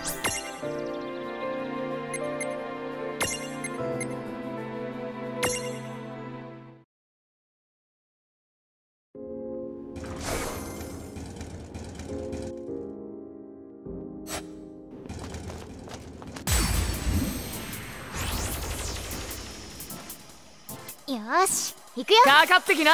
よーし、行くよ。 かかってきな。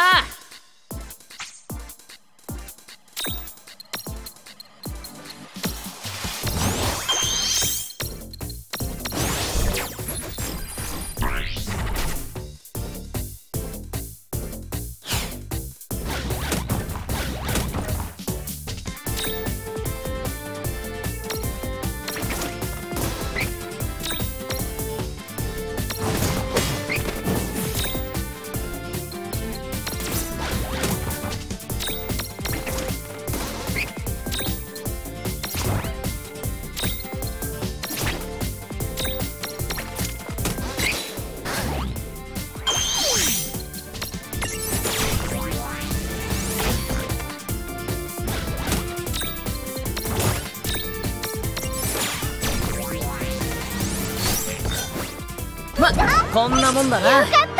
ま、こんなもんだな。 よかった。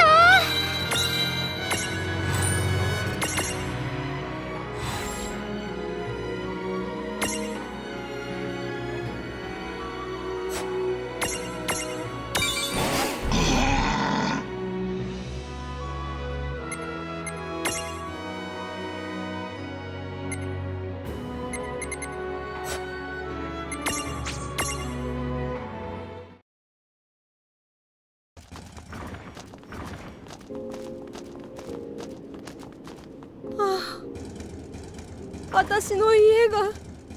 私の家が。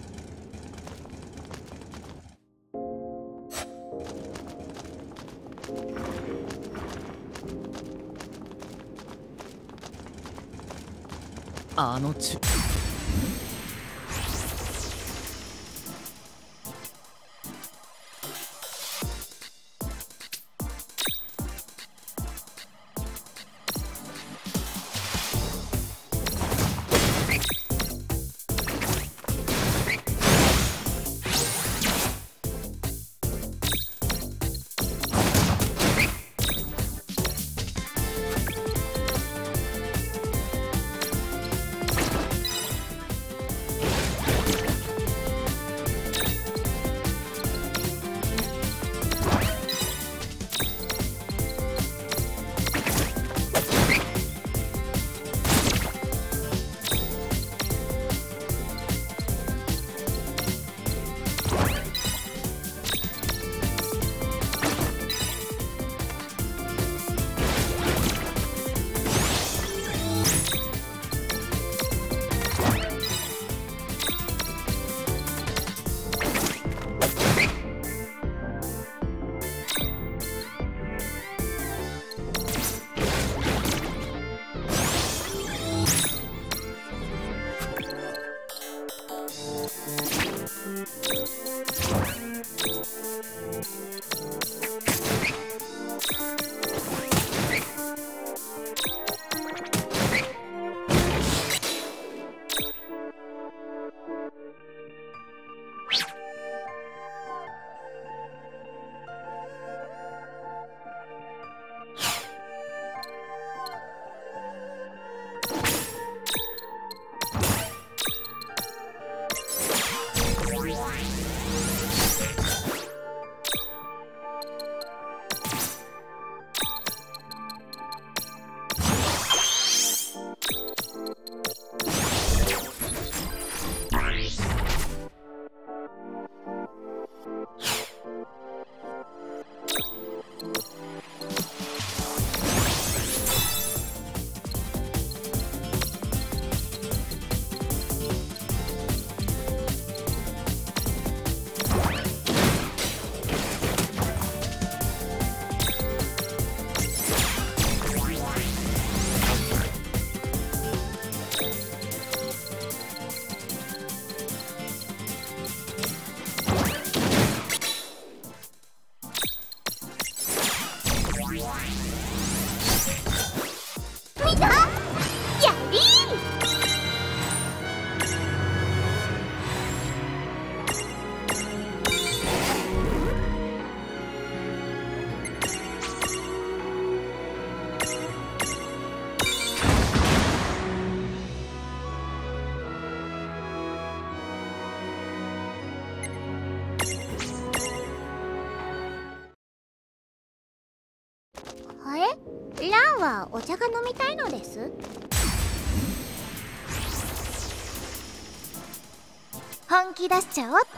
あのちはお茶が飲みたいのです。本気出しちゃおう。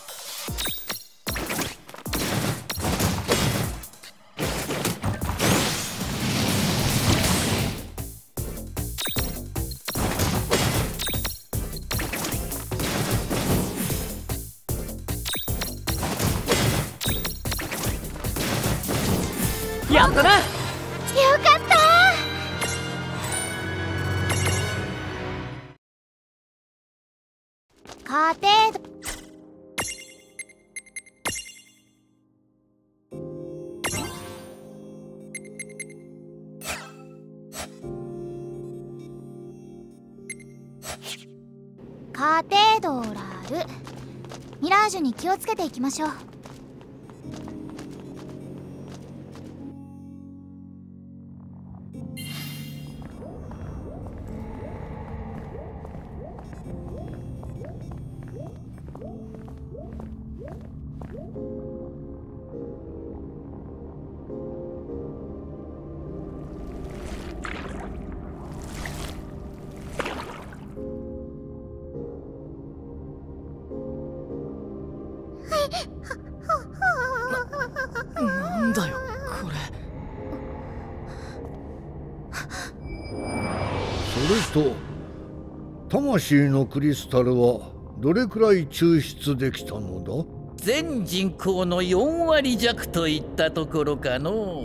やったな。 よかったー。家庭カテドラル。ミラージュに気をつけていきましょう。 なんだよこれ。 それと魂のクリスタルはどれくらい抽出できたのだ？ 全人口の4割弱といったところかの。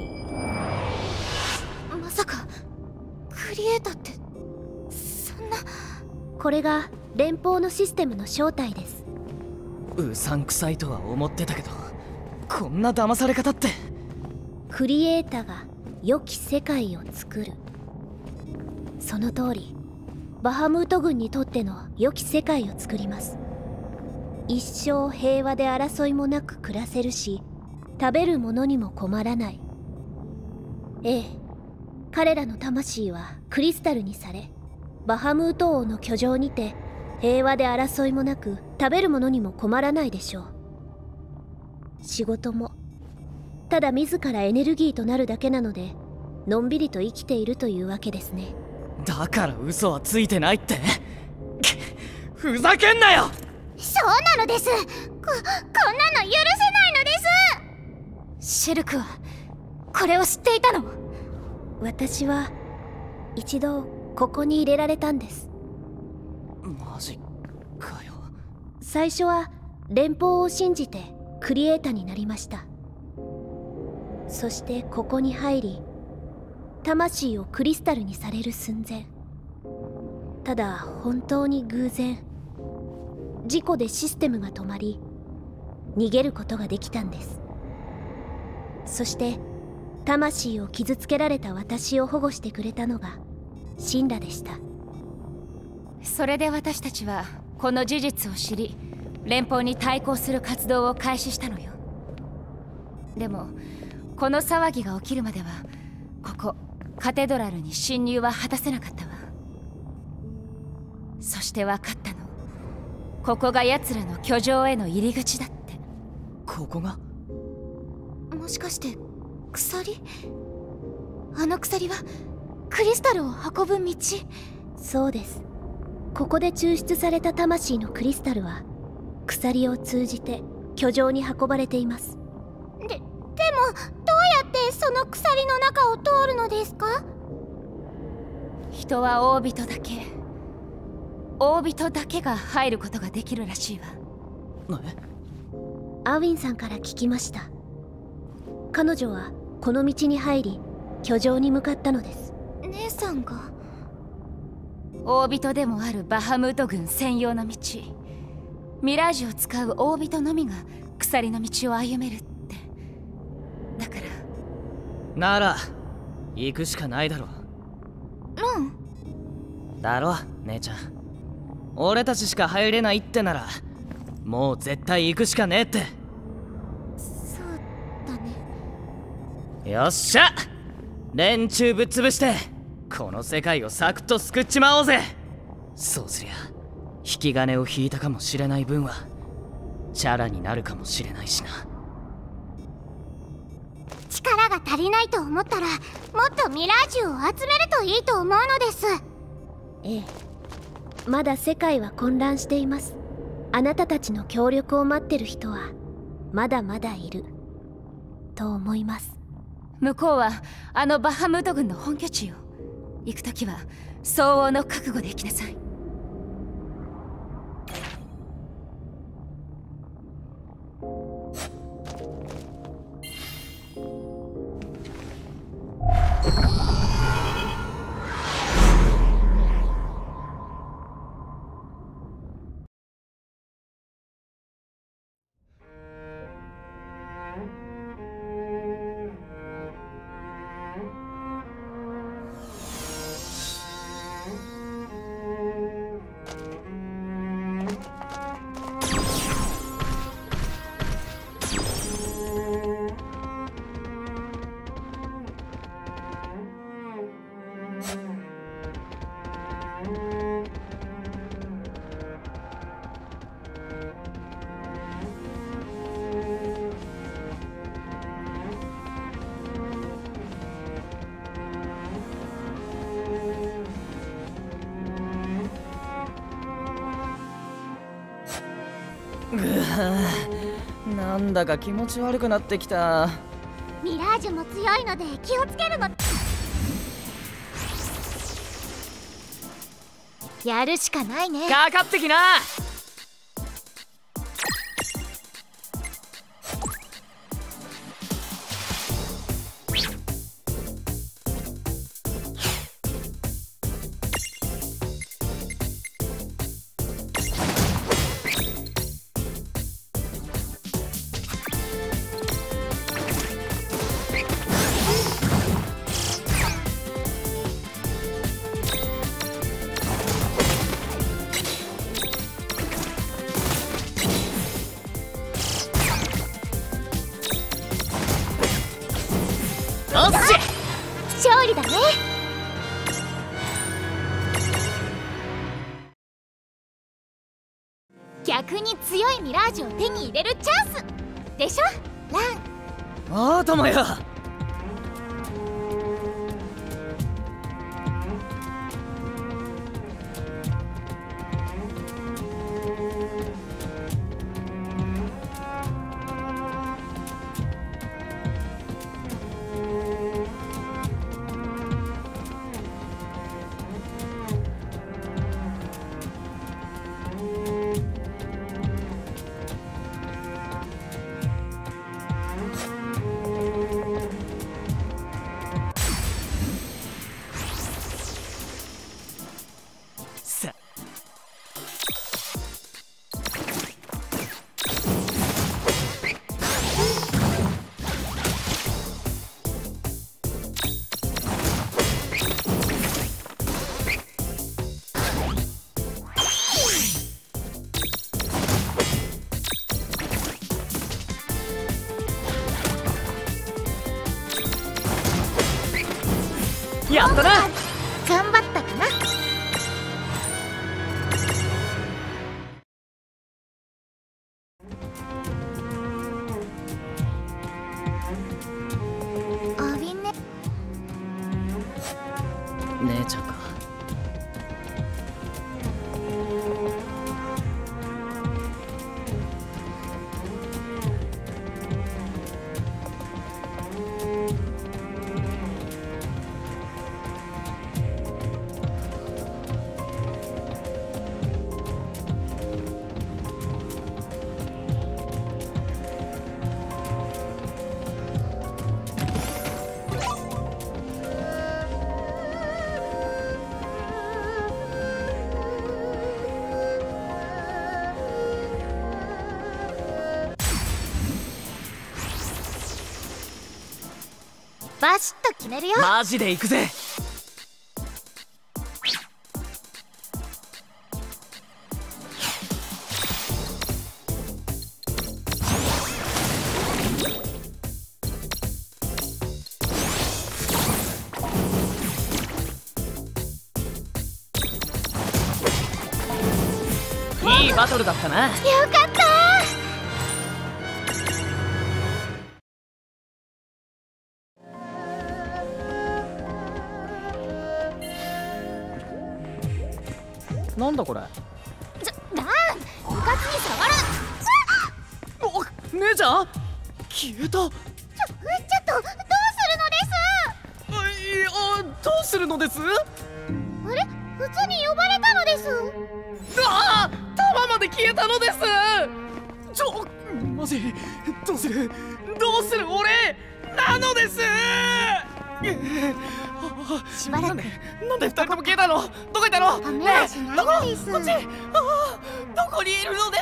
まさかクリエイターってそんな。 これが連邦のシステムの正体です。 うさんくさいとは思ってたけど、こんな騙され方って。 クリエイタが良き世界を作る。その通り、バハムート軍にとっての良き世界を作ります。一生平和で争いもなく暮らせるし、食べるものにも困らない。ええ、彼らの魂はクリスタルにされ、バハムート王の居城にて平和で争いもなく食べるものにも困らないでしょう。仕事もただ自らエネルギーとなるだけなので、のんびりと生きているというわけですね。 だから嘘はついてないって。ふざけんなよ。 そうなのです。こんなの許せないのです。シェルクはこれを知っていたの？ 私は一度ここに入れられたんです。 マジかよ。 最初は連邦を信じてクリエイタになりました。そしてここに入り、魂をクリスタルにされる寸前。ただ本当に偶然、事故でシステムが止まり、逃げることができたんです。そして魂を傷つけられた私を保護してくれたのがシンラでした。 それで私たちはこの事実を知り、連邦に対抗する活動を開始したのよ。でもこの騒ぎが起きるまではここカテドラルに侵入は果たせなかったわ。そして分かったの。ここが奴らの居城への入り口だって。 ここが？ もしかして鎖？あの鎖はクリスタルを運ぶ道？ そうです。ここで抽出された魂のクリスタルは鎖を通じて居城に運ばれています。 でもどうやってその鎖の中を通るのですか？ 人はオービトだけ、オービトだけが入ることができるらしいわ。 アウィンさんから聞きました。彼女はこの道に入り居城に向かったのです。 姉さんが？ オービトでもあるバハムート軍専用の道、ミラージュを使うオービトのみが鎖の道を歩めるって。だからなら行くしかないだろ。だろ姉ちゃん。俺たちしか入れないってならもう絶対行くしかねえって。 そうだね。 よっしゃ、連中ぶっ潰してこの世界をサクッと救っちまおうぜ。そうすりゃ引き金を引いたかもしれない分はチャラになるかもしれないしな。 力が足りないと思ったらもっとミラージュを集めるといいと思うのです。 ええ、まだ世界は混乱しています。あなたたちの協力を待ってる人はまだまだいると思います。 向こうはあのバハムート軍の本拠地よ。行くときは相応の覚悟で行きなさい。 なんだか気持ち悪くなってきた。 ミラージュも強いので気をつけるの。やるしかないね。 かかってきな。 勝利だね。逆に強いミラージュを手に入れるチャンスでしょ、ラン。 ああ、ともよ。やったな。 頑張ったかな。おびね。 姉ちゃんか。 バシッと決めるよ。 マジで行くぜ。いいバトルだったな。 よかった。 なんだこれ。 ラン、うかつに触る。 お、姉ちゃん消えた。 ちょっとどうどうするのです？ するのです？あれ、普通に呼ばれたのです。 ああ、弾まで消えたのです。マジどうする俺なのです。 しばらくなんで二人とも消えたの？どこいたの？ ダメはしないのです。 こっち。どこにいるのです？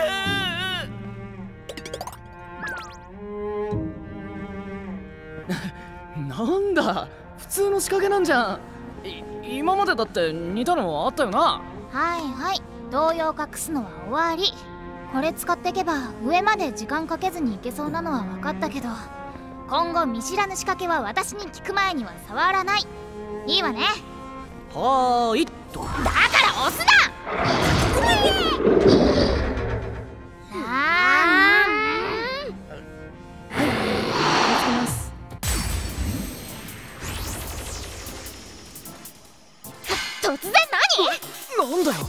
なんだ、普通の仕掛けなんじゃん。今までだって似たのあったよな。 はいはい、動揺を隠すのは終わり。これ使っていけば上まで時間かけずに行けそうなのは分かったけど、今後見知らぬ仕掛けは私に聞く前には触らない。いいわね。 はーい。 だから押すな。突然何？ なんだよ。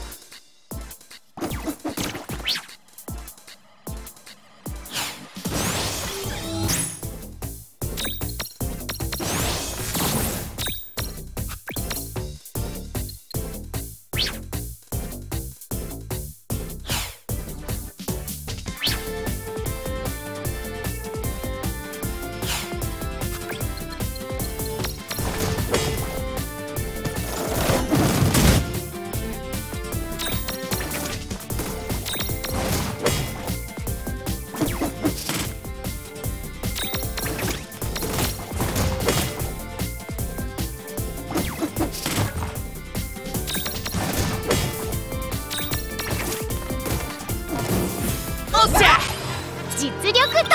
実力通り。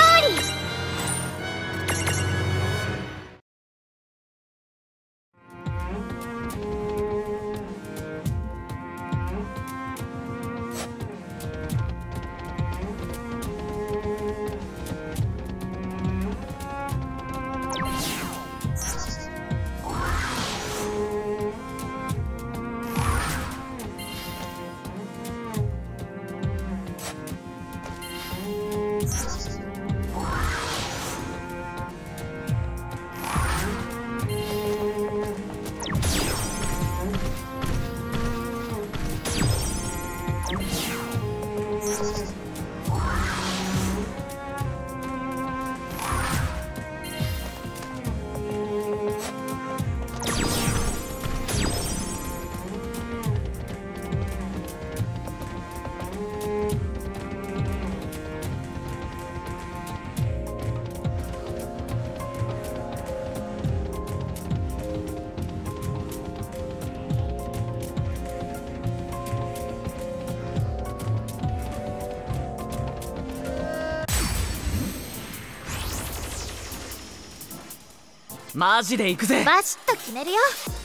マジで行くぜ。 バシッと決めるよ。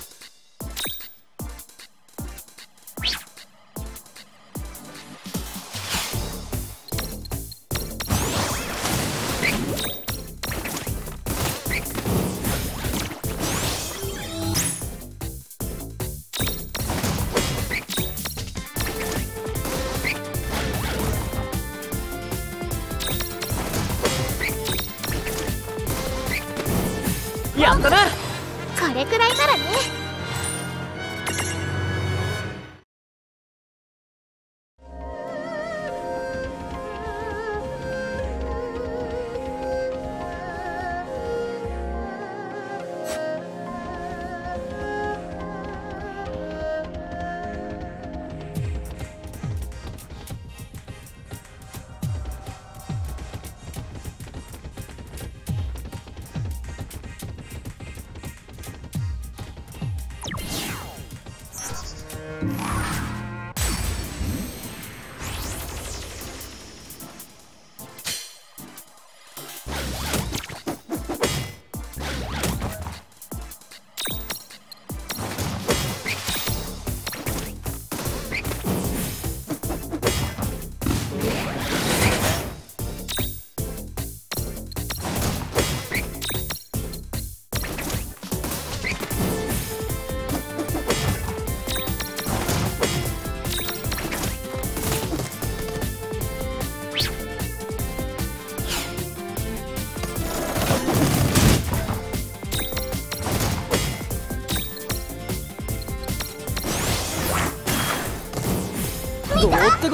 やったな。 これくらいならね。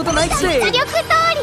ことないっす。 実力通り。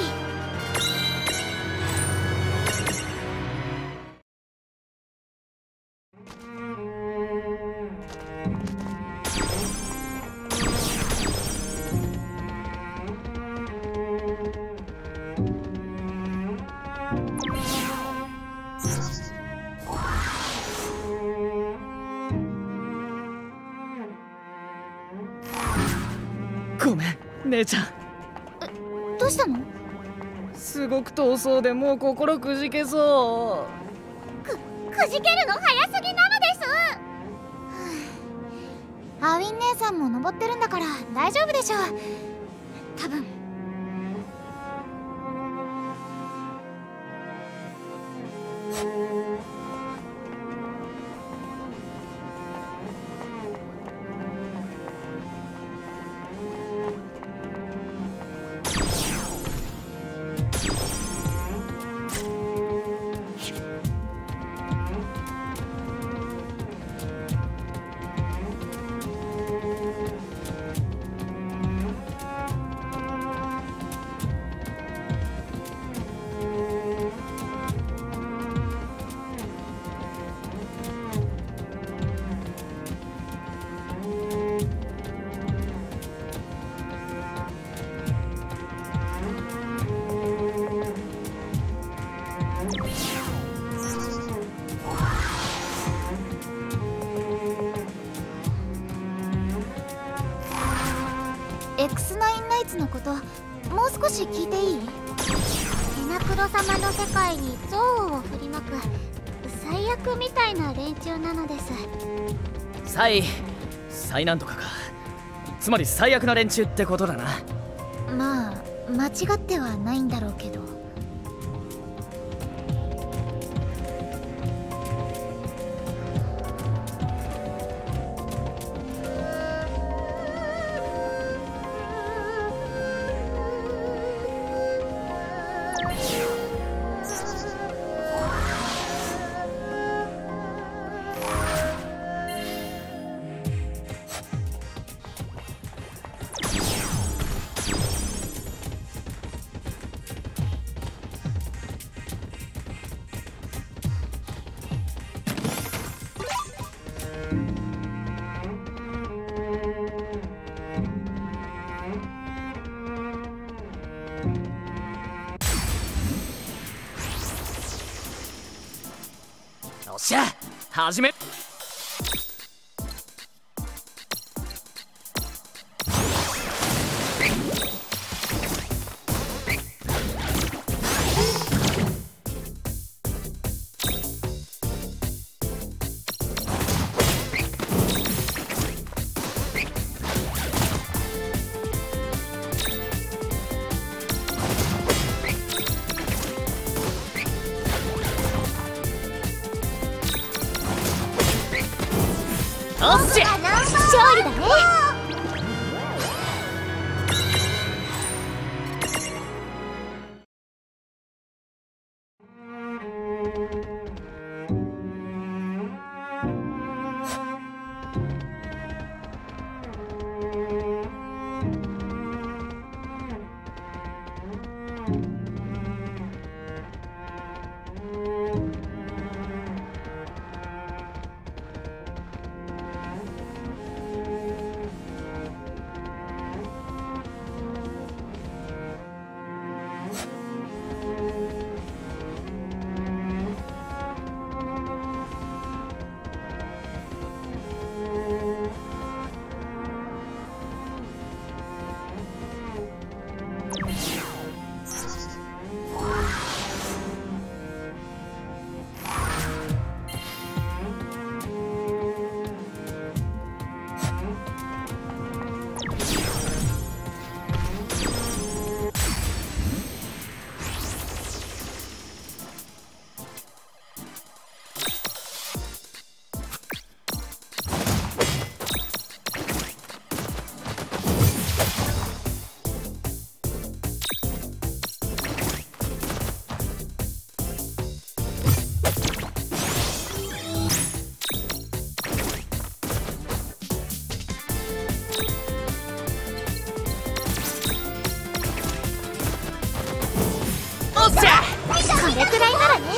ごめん姉ちゃん。 どうしたの？ すごく遠そうでもう心くじけそくじけるの早すぎなのです。アウィン姉さんも登ってるんだから大丈夫でしょう。多分。X9 ナイツのこともう少し聞いていい？テナクロ様の世界に憎悪を振りまく最悪みたいな連中なのです。 最なんとかか。つまり最悪な連中ってことだな。 まあ間違ってはないんだろうけど。 よっしゃ始め。おっしゃ勝利だね。 っしゃ。 これくらいならね。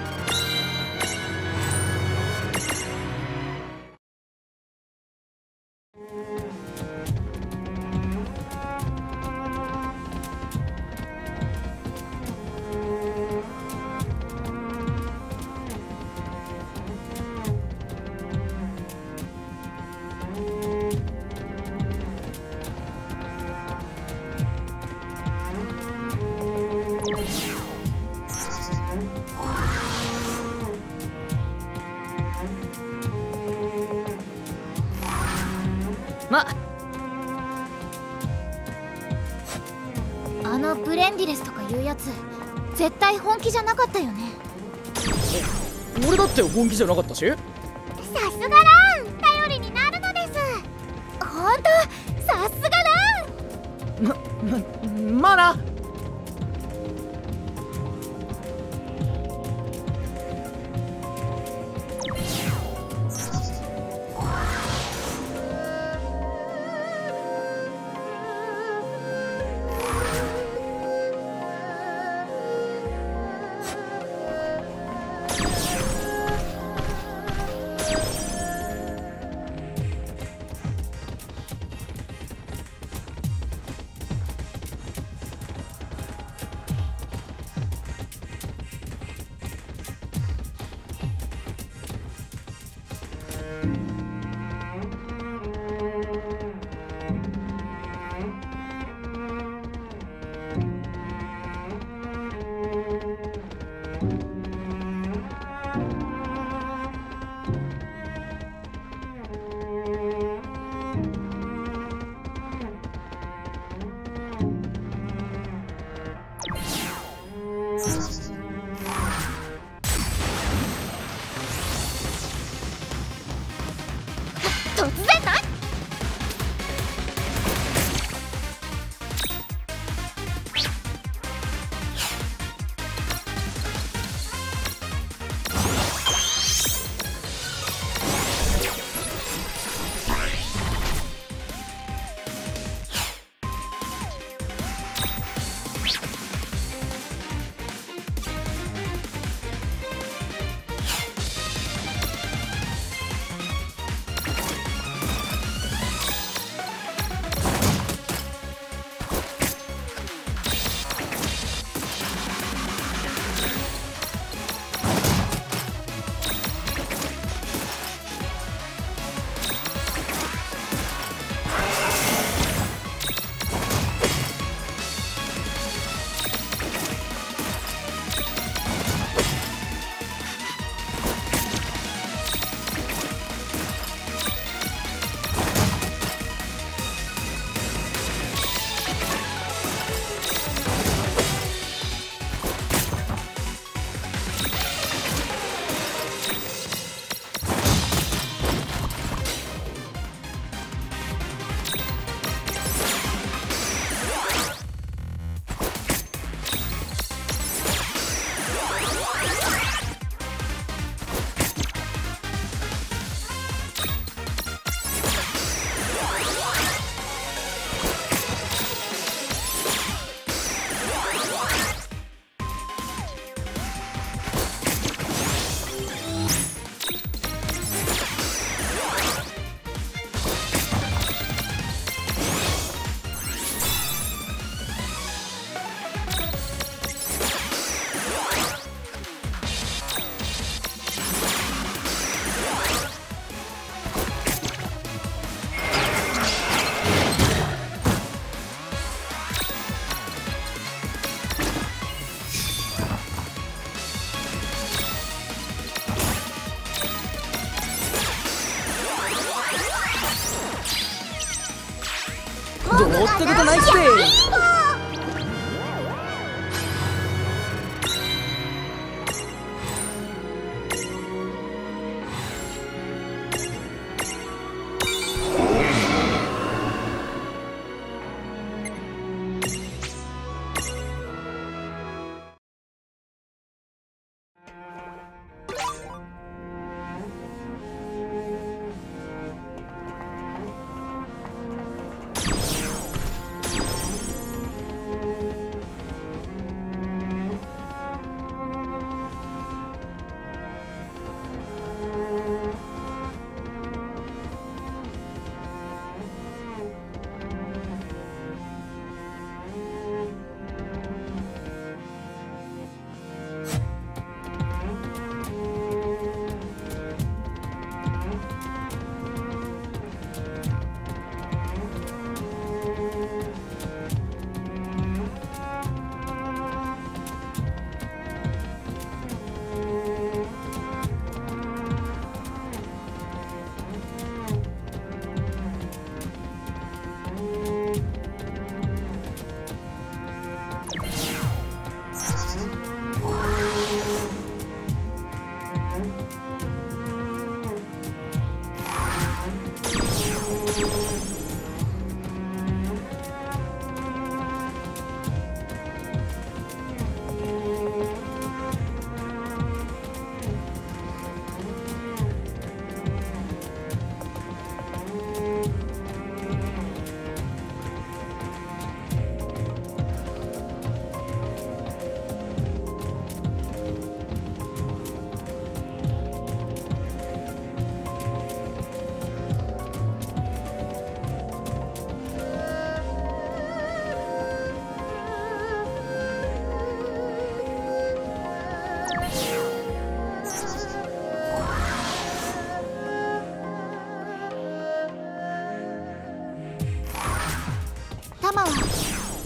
あのブレンディレスとかいうやつ絶対本気じゃなかったよね。 俺だって本気じゃなかったし。 さすがラン、頼りになるのです。ほんとさすがラン。 まあな。 突然ない。 どうってことないっす。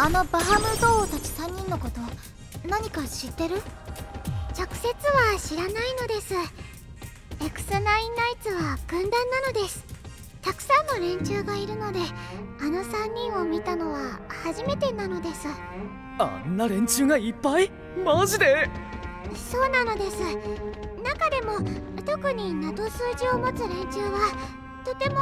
あのバハムート王たち3人のこと何か知ってる？ 直接は知らないのです。X9 ナイツは軍団なのです。たくさんの連中がいるので、あの3人を見たのは初めてなのです。 あんな連中がいっぱい？マジで？ そうなのです。中でも特にナト数字を持つ連中はとても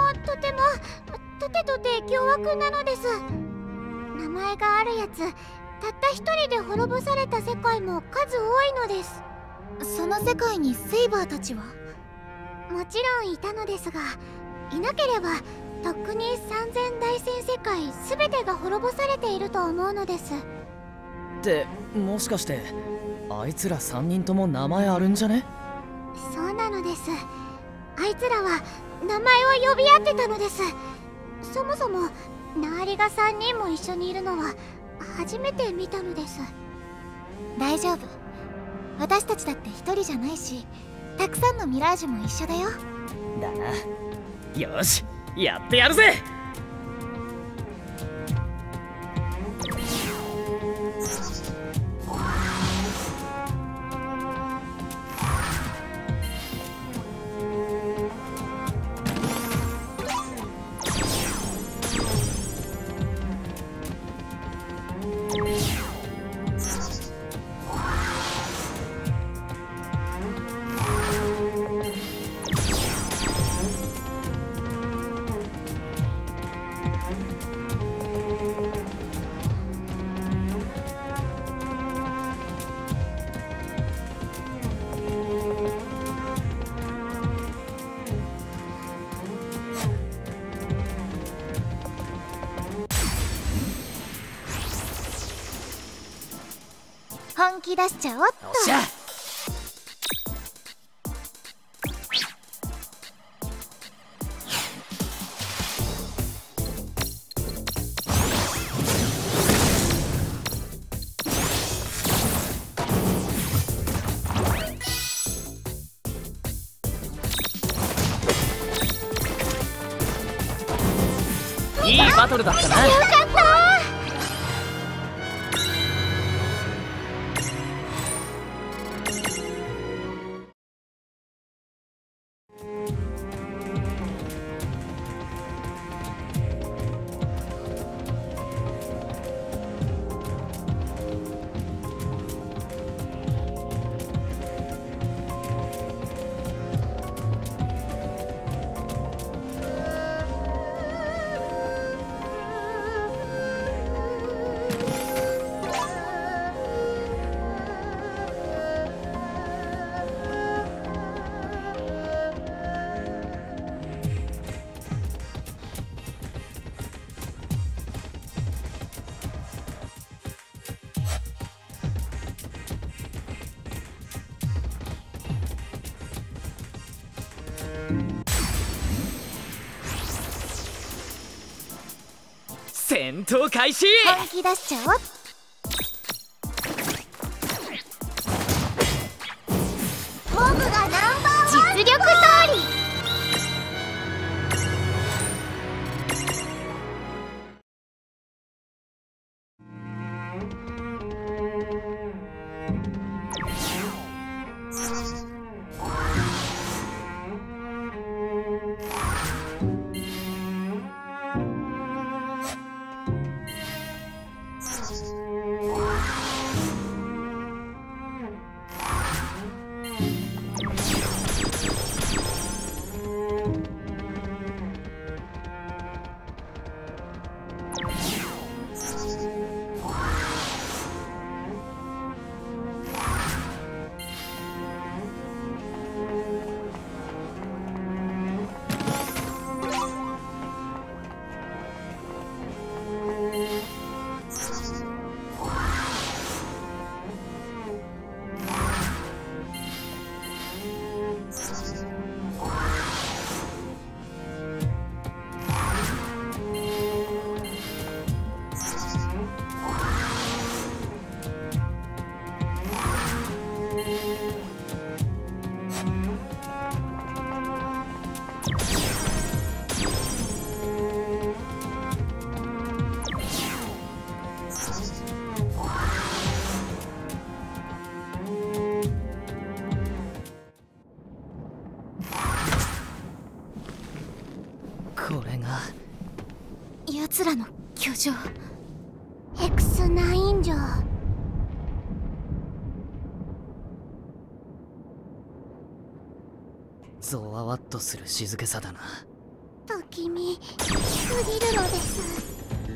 凶悪なのです。名前があるやつ、たった一人で滅ぼされた世界も数多いのです。 その世界にセイバーたちは？ もちろんいたのですが、いなければとっくに3000大戦世界全てが滅ぼされていると思うのです。 ってもしかしてあいつら3人とも名前あるんじゃね？ そうなのです。あいつらは名前を呼び合ってたのです。そもそもナーリが3人も一緒にいるのは初めて見たのです。 大丈夫、私たちだって一人じゃないし、たくさんのミラージュも一緒だよ。 だな。よし、やってやるぜ。 本気出しちゃおっと。 よっしゃ。いいバトルだったな。 よかった。 戦闘開始。 本気出しちゃおっ。 僕がナンバーワン。 実力通り。 奴らの居城。 X9 城。 ゾワワッとする静けさだな。 不気味すぎるのです。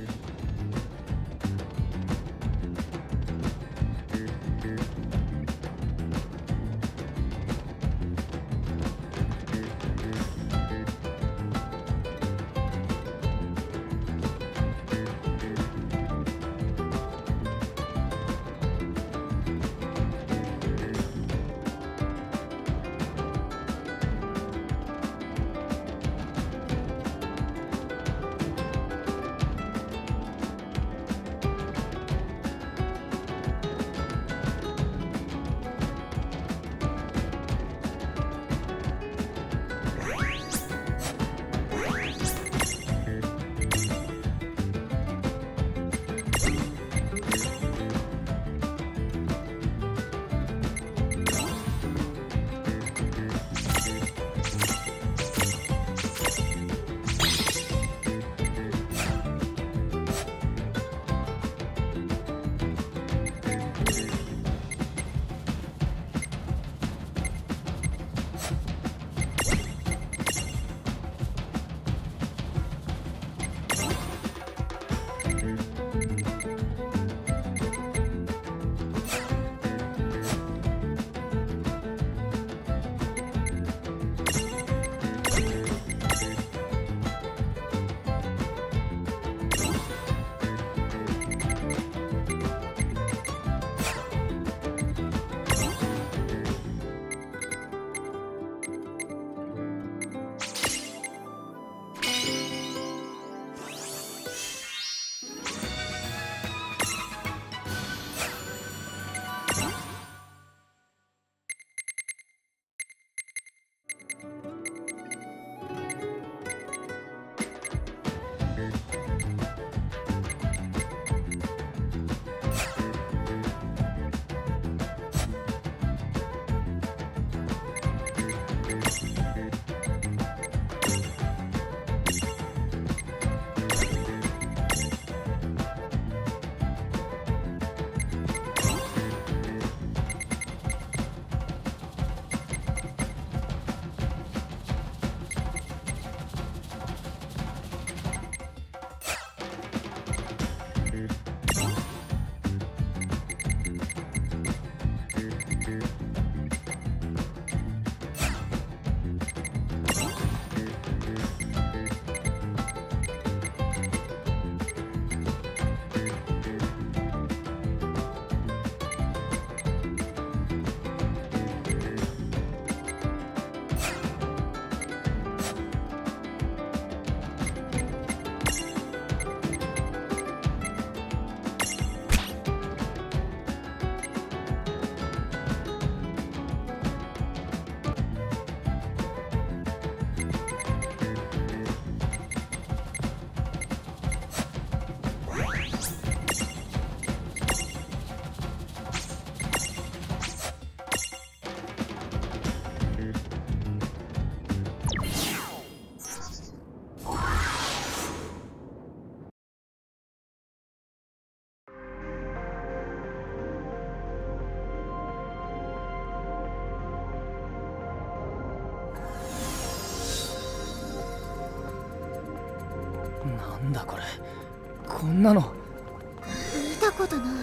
なんだこれ、こんなの見たことない。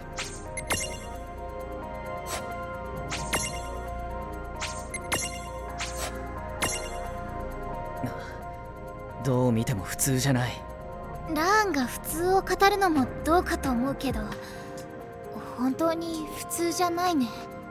どう見ても普通じゃない。 ラーンが普通を語るのもどうかと思うけど、本当に普通じゃないね。